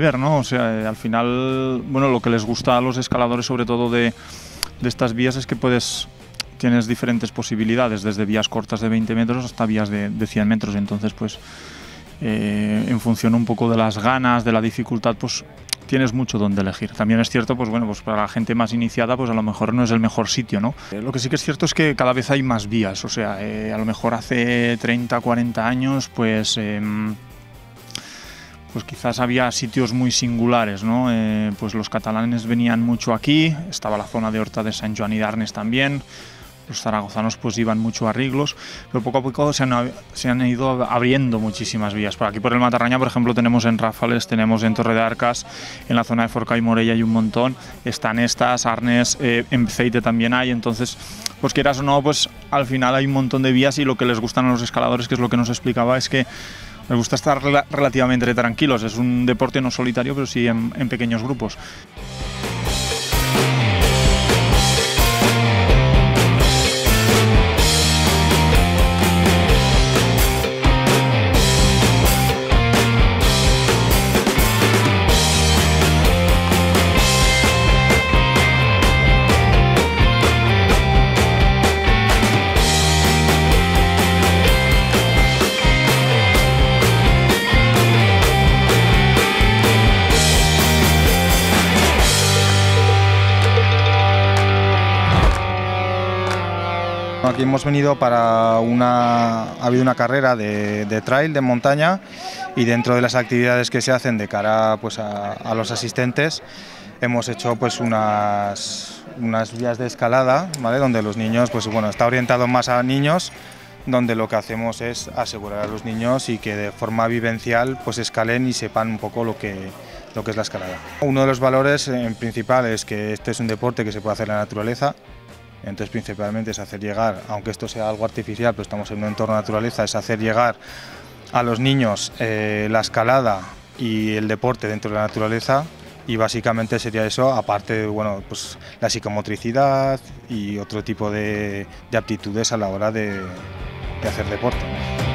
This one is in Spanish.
ver, ¿no? O sea, al final, bueno, lo que les gusta a los escaladores, sobre todo de estas vías, es que tienes diferentes posibilidades, desde vías cortas de 20 metros hasta vías de 100 metros. Entonces, pues, en función un poco de las ganas, de la dificultad, pues tienes mucho donde elegir. También es cierto, pues bueno, pues para la gente más iniciada, pues a lo mejor no es el mejor sitio, ¿no? Lo que sí que es cierto es que cada vez hay más vías, o sea, a lo mejor hace 30, 40 años, pues quizás había sitios muy singulares, ¿no? Pues los catalanes venían mucho aquí, estaba la zona de Horta de Sant Joan y d'Arnes también. Los zaragozanos pues iban mucho a Riglos, pero poco a poco se han ido abriendo muchísimas vías. Por aquí por el Matarraña, por ejemplo, tenemos en Ráfales, tenemos en Torre de Arcas, en la zona de Forcà y Morella hay un montón, están estas, Arnes, en Beceite también hay. Entonces, pues quieras o no, pues al final hay un montón de vías, y lo que les gustan a los escaladores, que es lo que nos explicaba, es que les gusta estar relativamente tranquilos. Es un deporte no solitario, pero sí en pequeños grupos. Aquí hemos venido ha habido una carrera de trail, de montaña, y dentro de las actividades que se hacen de cara pues a los asistentes, hemos hecho pues unas vías de escalada, ¿vale? Donde los niños, pues bueno, está orientado más a niños, donde lo que hacemos es asegurar a los niños y que de forma vivencial pues escalen y sepan un poco lo que es la escalada. Uno de los valores principal es que este es un deporte que se puede hacer en la naturaleza. Entonces, principalmente es hacer llegar, aunque esto sea algo artificial, pero estamos en un entorno de naturaleza, es hacer llegar a los niños la escalada y el deporte dentro de la naturaleza, y básicamente sería eso, aparte de bueno, pues la psicomotricidad y otro tipo de aptitudes a la hora de hacer deporte.